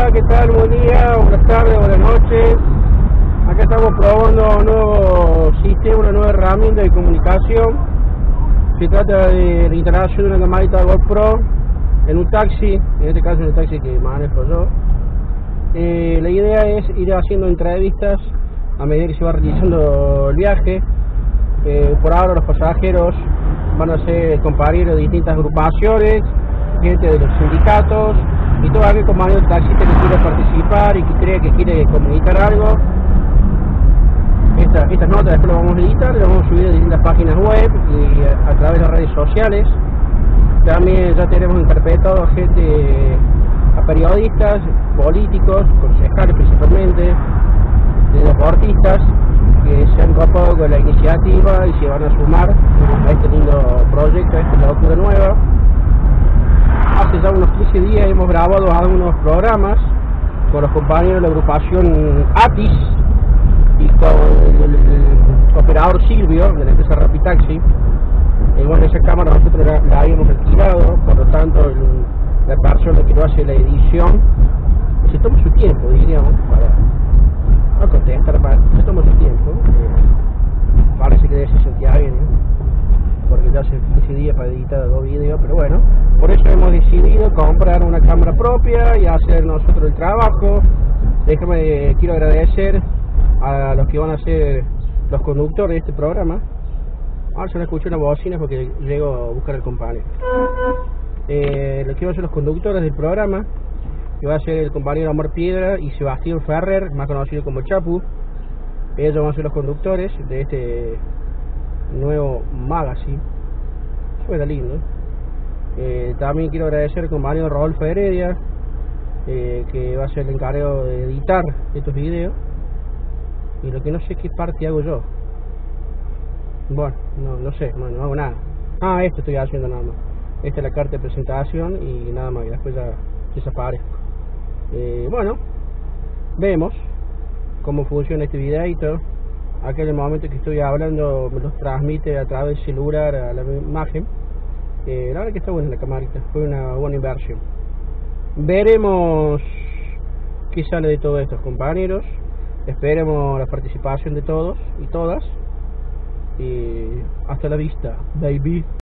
Hola, ¿qué tal? Buen día, buenas tardes, buenas noches. Acá estamos probando un nuevo sistema, una nueva herramienta de comunicación. Se trata de la instalación de una camarita GoPro en un taxi, en este caso en el taxi que manejo yo. La idea es ir haciendo entrevistas a medida que se va realizando el viaje. Por ahora los pasajeros van a ser compañeros de distintas agrupaciones, gente de los sindicatos y todo aquel compañero de taxista que quiera participar y que cree que quiere comunicar algo. Estas notas después las vamos a editar, las vamos a subir a distintas páginas web y a través de las redes sociales. También ya tenemos interpretado a periodistas, políticos, concejales principalmente, deportistas que se han copado con la iniciativa y se van a sumar a este lindo proyecto, a esta locura nueva. Hace ya unos 15 días hemos grabado algunos programas con los compañeros de la agrupación ATIS y con el operador Silvio de la empresa Rapitaxi. Bueno, esa cámara nosotros la habíamos alquilado, por lo tanto la persona que lo hace la edición se toma su tiempo, diríamos, para contestar, se toma su tiempo. Parece que debe ser Santiago, porque ya hace 15 días para editar 2 videos, pero bueno, por eso hemos decidido comprar una cámara propia y hacer nosotros el trabajo. Quiero agradecer a los que van a ser los conductores de este programa. Ahora se me escucha una bocina porque llego a buscar al compañero. Los que van a ser los conductores del programa, que va a ser el compañero Omar Piedra y Sebastián Ferrer, más conocido como Chapu. Ellos van a ser los conductores de este nuevo magazine. Suena lindo. También quiero agradecer al compañero Rodolfo Heredia, que va a ser el encargado de editar estos videos. Y lo que no sé qué parte hago yo. Bueno, no sé, no hago nada. Esto estoy haciendo nada más. Esta es la carta de presentación y nada más, y después ya desaparezco. Bueno, vemos cómo funciona este videito. Acá en el momento que estoy hablando me los transmite a través del celular a la imagen. La verdad que está buena la camarita, fue una buena inversión. Veremos qué sale de todos estos compañeros. Esperemos la participación de todos y todas. Y hasta la vista, baby.